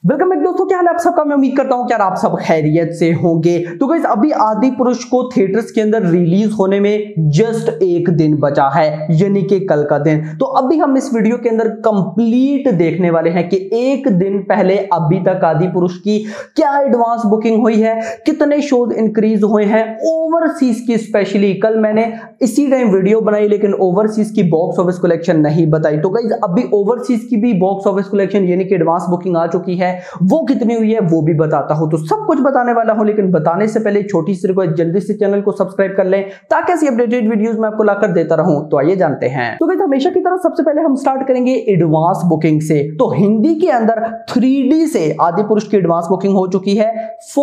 Welcome back दोस्तों, क्या हाल है आप सबका। मैं उम्मीद करता हूं कि आप सब खैरियत से होंगे। तो गाइस अभी आदिपुरुष को थिएटर्स के अंदर रिलीज होने में जस्ट एक दिन बचा है, यानी कि कल का दिन। तो अभी हम इस वीडियो के अंदर कंप्लीट देखने वाले हैं कि एक दिन पहले अभी तक आदिपुरुष की क्या एडवांस बुकिंग हुई है, कितने शोज इंक्रीज हुए हैं ओवरसीज की। स्पेशली कल मैंने इसी टाइम वीडियो बनाई लेकिन ओवरसीज की बॉक्स ऑफिस कलेक्शन नहीं बताई। तो गाइस अभी ओवरसीज की भी बॉक्स ऑफिस कलेक्शन यानी कि एडवांस बुकिंग आ चुकी है, वो कितनी हुई है वो भी बताता हूं। तो सब कुछ बताने वाला हूं, लेकिन बताने से पहले छोटी सी रिक्वेस्ट, जल्दी से चैनल को सब्सक्राइब कर लें ताकि ऐसी अपडेटेड वीडियोस मैं आपको लाकर देता रहूं। तो आइए जानते हैं। तो गाइस हमेशा की तरह सबसे पहले हम स्टार्ट करेंगे एडवांस बुकिंग से। तो हिंदी के अंदर 3D से आदिपुरुष की एडवांस बुकिंग हो चुकी है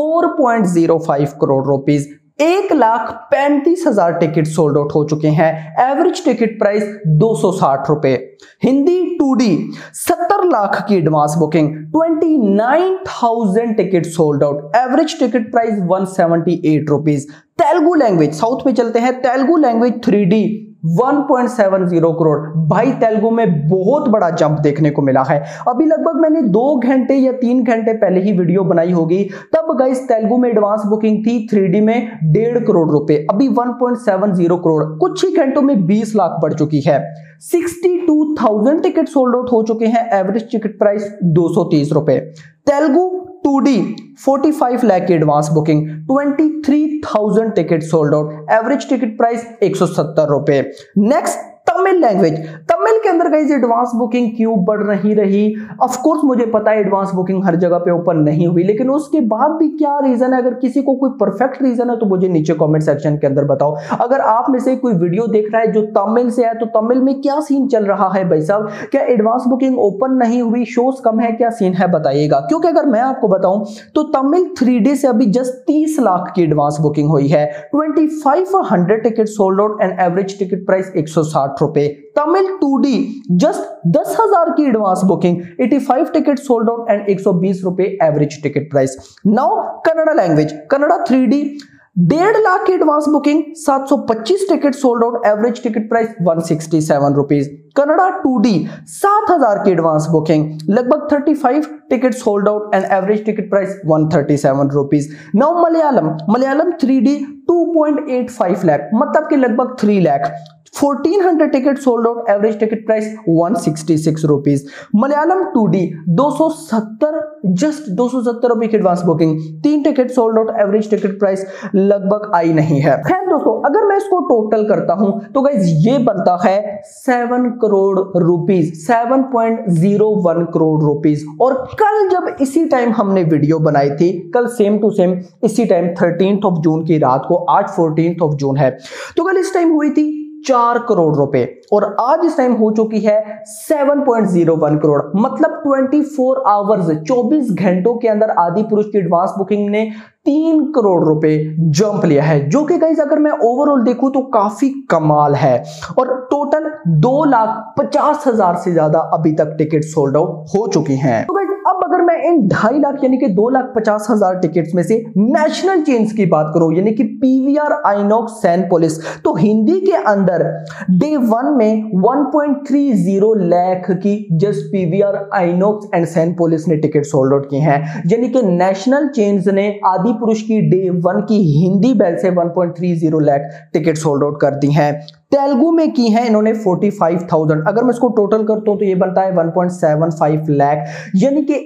4.05 crore rupees. 1,35,000 ticket sold out हो चुके हैं। एवरेज टिकट प्राइस 260 रुपए। हिंदी 2D 70 लाख की advance booking, 29,000 ticket sold out. Average ticket price 178 rupees. Telugu language south में चलते हैं। Telugu language 3D 1.70 crore. भाई तेलुगु में बहुत बड़ा जंप देखने को मिला है। अभी लगभग मैंने 2 घंटे या 3 घंटे पहले ही वीडियो बनाई होगी, तब गाइस तेलुगु में एडवांस बुकिंग थी 3D में 1.5 करोड़ रुपए। अभी 1.70 करोड़, कुछ ही घंटों में 20 लाख बढ़ चुकी है। 62,000 टिकट सोल्ड आउट हो चुके हैं। एवरेज टिकट प्राइस 230 रुपए। तेलुगु 2D 45 लाख की advance booking, 23,000 ticket sold out. Average ticket price 170 रुपए। Next Tamil language. तमिल के अंदर गाइस एडवांस बुकिंग क्यों बढ़ नहीं रही? ऑफ कोर्स मुझे पता है एडवांस बुकिंग हर जगह पे ओपन नहीं हुई, लेकिन उसके बाद भी क्या रीजन है? अगर किसी को कोई परफेक्ट रीजन है तो मुझे नीचे कमेंट सेक्शन के अंदर बताओ। अगर आप में से कोई वीडियो देख रहा है जो तमिल से है, तो तमिल में क्या सीन चल रहा है भाई साहब? क्या एडवांस बुकिंग ओपन नहीं हुई, शोज कम है, क्या सीन है बताइएगा। क्योंकि अगर मैं आपको बताऊं तो तमिल 3D से अभी जस्ट 30 लाख की एडवांस बुकिंग हुई है। 2500 ticket sold out and average ticket price 160 रुपए। तमिल 2D जस्ट 10,000 की advance booking, 85 ticket sold out and 120 रुपए average ticket price. Now Kannada language. Kannada 3D 1.5 lakh की advance booking, 725 ticket sold out. Average ticket price 167 rupees. Kannada 2D 7,000 की advance booking, लगभग 35 ticket sold out and average ticket price 137 rupees. Now Malayalam. Malayalam 3D 2.85 lakh, मतलब कि लगभग 3 lakh. 1400 ticket sold out. Average ticket price 166 rupees. Malayalam 2D 270, just 270 रुपए की advance booking, 3 ticket sold out. Average ticket price लगभग आई नहीं है। खैर दोस्तों, अगर मैं इसको टोटल करता हूं तो गाइस ये बनता है 7 करोड़ रुपीज, 7.01 करोड़ रुपीज। और कल जब इसी टाइम हमने वीडियो बनाई थी, कल सेम टू सेम इसी टाइम 13 जून की रात को, आज 14 जून है, तो कल इस टाइम हुई थी 4 करोड़ रुपए और आज इस टाइम हो चुकी है 7.01 करोड़। मतलब 24 आवर्स 24 घंटों के अंदर आदिपुरुष की एडवांस बुकिंग ने 3 करोड़ रुपए जंप लिया है, जो कि गाइस अगर मैं ओवरऑल देखूं तो काफी कमाल है। और टोटल 2,50,000 से ज्यादा अभी तक टिकट सोल्ड आउट हो चुकी हैं। तो गाइस अब अगर मैं इन 2.5 लाख यानी कि 2,50,000 टिकट्स में से नेशनल चेन्स की बात करूं, यानी कि PVR, आइनॉक्स, सैनपोलिस, तो हिंदी के अंदर डे 1 में 1.30 लाख की just PVR, INOX and Cinepolis ने टिकट सोल्ड आउट की हैं। यानी कि नेशनल चेन्स ने आदिपुरुष की डे 1 की हिंदी बेल से 1.30 लाख टिकट सोल्ड आउट कर दी हैं। तेलुगु में की है इन्होंने 45,000। अगर मैं इसको टोटल करता हूं तो ये बनता है 1.75 लाख, यानी कि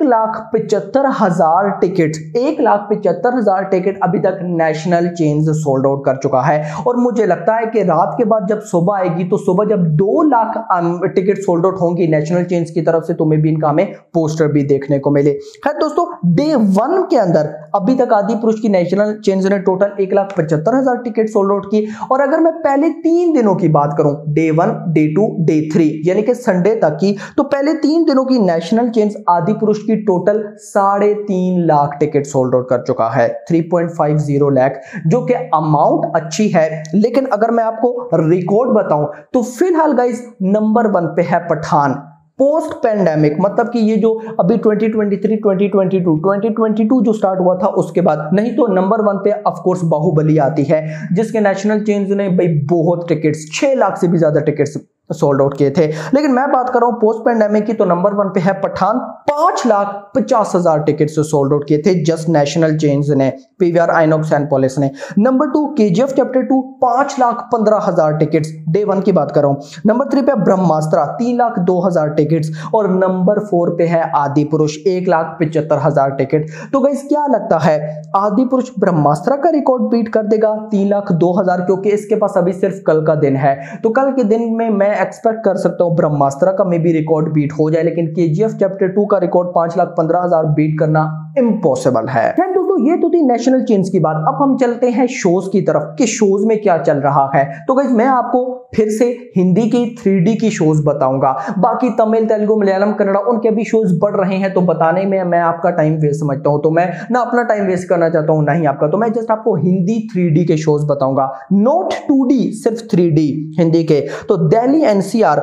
1,75,000 टिकट, 1,75,000 टिकट अभी तक नेशनल चेन्स सोल्ड आउट कर चुका है। और मुझे लगता है कि रात के बाद जब सुबह आएगी तो सुबह जब 2 लाख टिकट सोल्ड आउट होंगी नेशनल चेन्स की तरफ से, तो मैं भी इनका हमें पोस्टर भी देखने को मिले। खैर दोस्तों, डे 1 के अंदर अभी तक आदिपुरुष की नेशनल चेन्स ने टोटल 1,75,000 टिकट सोल्ड आउट की। और अगर मैं पहले 3 दिनों की बात करूं, डे 1, डे 2, डे 3, यानी कि संडे तक की, तो पहले 3 दिनों की नेशनल चेन्स आदिपुरुष की total 3.5 lakh ticket sold out कर चुका है, 3.50 लाख, जो कि अमाउंट अच्छी है। लेकिन अगर मैं आपको रिकॉर्ड बताऊं तो फिलहाल गाइस नंबर 1 पे है पठान। पोस्ट पेंडेमिक, मतलब कि ये जो अभी 2023, 2022 जो स्टार्ट हुआ था उसके बाद, नहीं तो नंबर 1 पे ऑफ कोर्स बाहुबली आती है, जिसके नेशनल चेन्स ने भाई बहुत टिकट्स, 6 लाख से भी ज्यादा टिकट्स सोल्ड आउट किए थे। लेकिन मैं बात कर रहा हूं पोस्ट पैंडेमिक की, तो नंबर 1 पे है पठान, 5,50,000 टिकट से सोल्ड आउट किए थे जस्ट नेशनल चेन्स ने, पीवीआर, आइनॉक्स एंड पॉलिस ने। Number 2 KGF chapter 2, 5,15,000 tickets, day 1 की बात कर रहा हूं। नंबर 3 पे ब्रह्मास्त्र, 3,02,000 टिकट्स, और नंबर 4 पे है आदि पुरुष, 1,75,000 टिकट। तो गाइस क्या लगता है आदि पुरुष ब्रह्मास्त्र का रिकॉर्ड बीट कर देगा 3,02,000, क्योंकि इसके पास अभी सिर्फ कल का दिन है, तो कल के दिन में मैं एक्सपेक्ट कर सकता हूं ब्रह्मास्त्र का मे भी रिकॉर्ड बीट हो जाए, लेकिन केजीएफ चैप्टर 2 का रिकॉर्ड 5,15,000 बीट करना इम्पॉसिबल है। दोस्तों ये तो थी नेशनल चेन्स की बात। अब हम चलते हैं शोज की तरफ कि शोज में क्या चल रहा है। तो गाइस मैं आपको फिर से हिंदी की 3D की शोज बताऊंगा, बाकी तमिल, तेलुगु, मलयालम, कन्नड़ा उनके भी शोज बढ़ रहे हैं, तो बताने में मैं आपका टाइम वेस्ट समझता हूं, तो मैं ना अपना टाइम वेस्ट करना चाहता हूं ना ही आपका, तो मैं जस्ट आपको हिंदी 3D के शोज बताऊंगा, नॉट 2D, सिर्फ 3D हिंदी के। तो Delhi NCR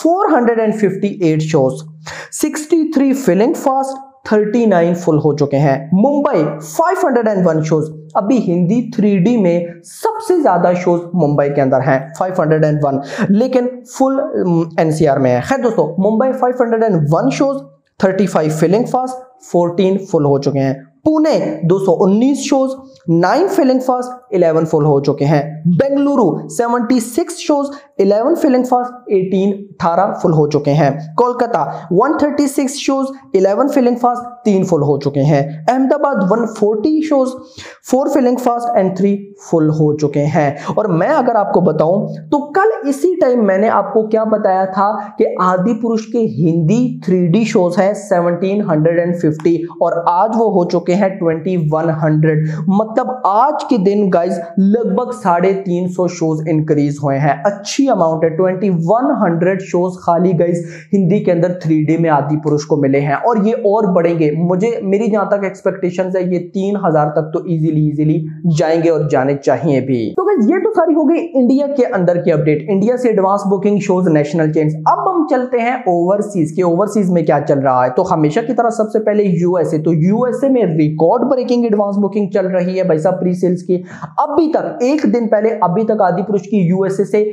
458 shows, 63 filling fast, 39 full हो चुके हैं। मुंबई 501 शोज, अभी हिंदी 3D में सबसे ज्यादा शोज मुंबई के अंदर हैं 501, लेकिन फुल एनसीआर में है। खैर दोस्तों Mumbai 501 shows, 35 filling fast, 14 full हो चुके हैं। Pune 219 shows, 9 filling fast, 11 full हो चुके हैं। Bengaluru 76 shows, 11 filling fast, 18 full हो चुके हैं। Kolkata 136 shows, 11 filling fast, 3 full हो चुके हैं। Ahmedabad 140 shows, 4 filling fast and 3 full हो चुके हैं। और मैं अगर आपको बताऊं तो कल इसी टाइम मैंने आपको क्या बताया था कि आदि पुरुष के हिंदी 3D शोज है 1750, और आज वो हो चुके हैं 2100। मतलब आज के दिन गाइज लगभग 350 शोज इंक्रीज हुए हैं, अच्छी अमाउंट है। 2100 शोज खाली गाइज हिंदी के अंदर 3D में आदि पुरुष को मिले हैं, और ये और बढ़ेंगे। मेरी जहां तक एक्सपेक्टेशंस है ये 3000 तक तो इजीली जाएंगे और जाने चाहिए भी। तो गाइज ये तो सारी हो गई इंडिया के अंदर की अपडेट, इंडिया से advance booking shows, national chains. अब हम चलते हैं ओवरसीज के, ओवरसीज में क्या चल रहा है। तो हमेशा की तरह सबसे पहले यूएसए, तो यूएसए में रिकॉर्ड ब्रेकिंग एडवांस बुकिंग चल रही है भाई साहब प्री सेल्स की। अभी तक एक दिन पहले अभी तक आदि पुरुष की यूएसए से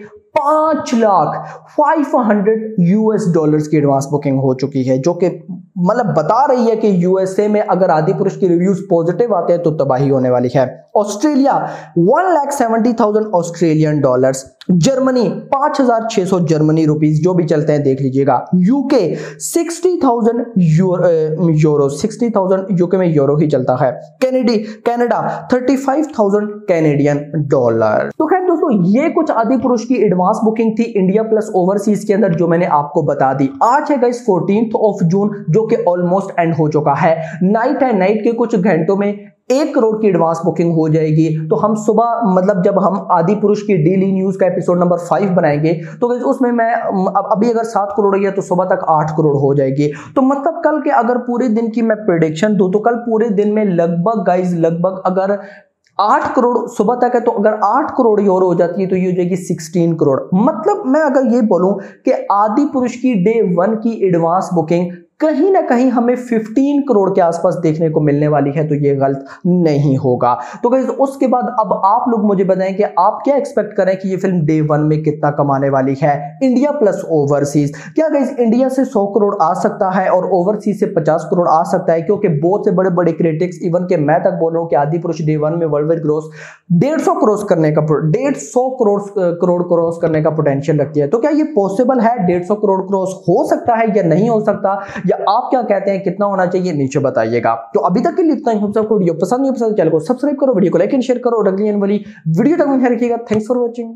$5,500 की एडवांस बुकिंग हो चुकी है, जो कि मतलब बता रही है कि यूएसए में अगर आदि पुरुष की रिव्यूज पॉजिटिव आते हैं तो तबाही होने वाली है। Australia 1,70,000 Australian dollars, Germany 5,600 Germany rupees, जो भी चलते हैं देख लीजिएगा। यूके 60,000 यूरो, 60,000 यूके में यूरो ही चलता है। Canada 35,000 Canadian dollar. तो खैर दोस्तों ये कुछ आदि पुरुष की एडवांस बुकिंग थी इंडिया प्लस ओवरसीज के अंदर, जो मैंने आपको बता दी। आज है गाइस 14 जून, जो कि ऑलमोस्ट एंड हो चुका है। नाइट है, नाइट के कुछ घंटों में 1 करोड़ की एडवांस बुकिंग हो जाएगी। तो हम सुबह मतलब जब हम आदि पुरुष की डेली न्यूज का एपिसोड नंबर 5 बनाएंगे तो उसमें मैं अभी अगर 7 करोड़ है तो सुबह तक 8 करोड़ हो जाएगी। तो मतलब कल के अगर पूरे दिन की मैं प्रेडिक्शन दूं तो कल पूरे दिन में लगभग गाइज लगभग अगर 8 करोड़ सुबह तक है, तो अगर 8 करोड़ यूरो हो जाती है तो ये हो जाएगी 16 करोड़। मतलब मैं अगर ये बोलूं कि आदि पुरुष की डे 1 की एडवांस बुकिंग कहीं ना कहीं हमें 15 करोड़ के आसपास देखने को मिलने वाली है, तो ये गलत नहीं होगा। तो गाइस उसके बाद अब आप लोग मुझे बताएं कि आप क्या एक्सपेक्ट करें कि ये फिल्म डे 1 में कितना कमाने वाली है, इंडिया प्लस ओवरसीज। क्या गाइस इंडिया से 100 करोड़ आ सकता है और ओवरसीज से 50 करोड़ आ सकता है, क्योंकि बहुत से बड़े बड़े क्रिटिक्स इवन के मैं तक बोल रहा हूं कि आदि पुरुष डे 1 में वर्ल्ड वाइड ग्रोस 150 क्रॉस करने का 150 करोड़ क्रॉस करने का पोटेंशियल रखती है। तो क्या ये पॉसिबल है, 150 करोड़ क्रॉस हो सकता है या नहीं हो सकता, या आप क्या कहते हैं कितना होना चाहिए नीचे बताइएगा। तो अभी तक के लिए इतना ही। हम सबको वीडियो पसंद नहीं पसंद चैनल को सब्सक्राइब करो, वीडियो को लाइक एंड शेयर करो और अगली वाली वीडियो तक में रखिएगा। Thanks for watching.